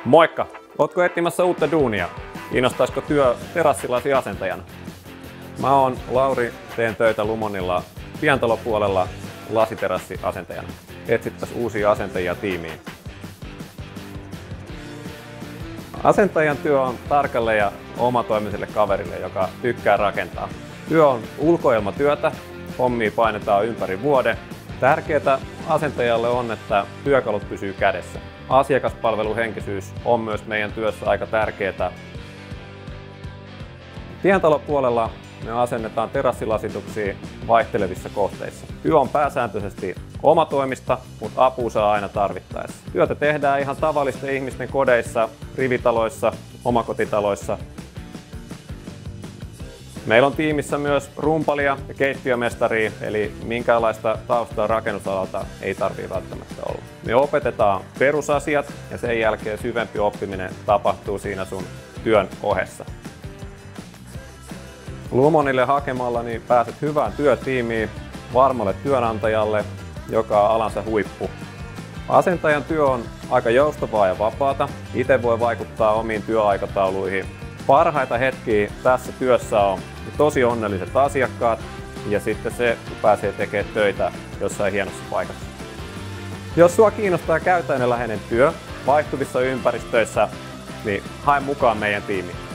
Moikka! Ootko etsimässä uutta duunia? Kiinnostaisiko työ terassilasiasentajana? Mä oon Lauri, teen töitä Lumonilla pientalopuolella lasiterassiasentajana. Etsittäis uusia asentajia tiimiin. Asentajan työ on tarkalle ja omatoimiselle kaverille, joka tykkää rakentaa. Työ on ulkoilmatyötä, hommia painetaan ympäri vuoden. Tärkeää asentajalle on, että työkalut pysyy kädessä. Asiakaspalveluhenkisyys on myös meidän työssä aika tärkeää. Pientalopuolella me asennetaan terassilasituksia vaihtelevissa kohteissa. Työ on pääsääntöisesti omatoimista, mutta apua saa aina tarvittaessa. Työtä tehdään ihan tavallisten ihmisten kodeissa, rivitaloissa, omakotitaloissa. Meillä on tiimissä myös rumpalia ja keittiömestaria, eli minkäänlaista taustaa rakennusalalta ei tarvitse välttämättä olla. Me opetetaan perusasiat ja sen jälkeen syvempi oppiminen tapahtuu siinä sun työn ohessa. Lumonille hakemalla niin pääset hyvään työtiimiin, varmalle työnantajalle, joka on alansa huippu. Asentajan työ on aika joustavaa ja vapaata. Itse voi vaikuttaa omiin työaikatauluihin. Parhaita hetkiä tässä työssä on tosi onnelliset asiakkaat ja sitten se, kun pääsee tekemään töitä jossain hienossa paikassa. Jos sua kiinnostaa käytännönläheinen työ vaihtuvissa ympäristöissä, niin hae mukaan meidän tiimiin.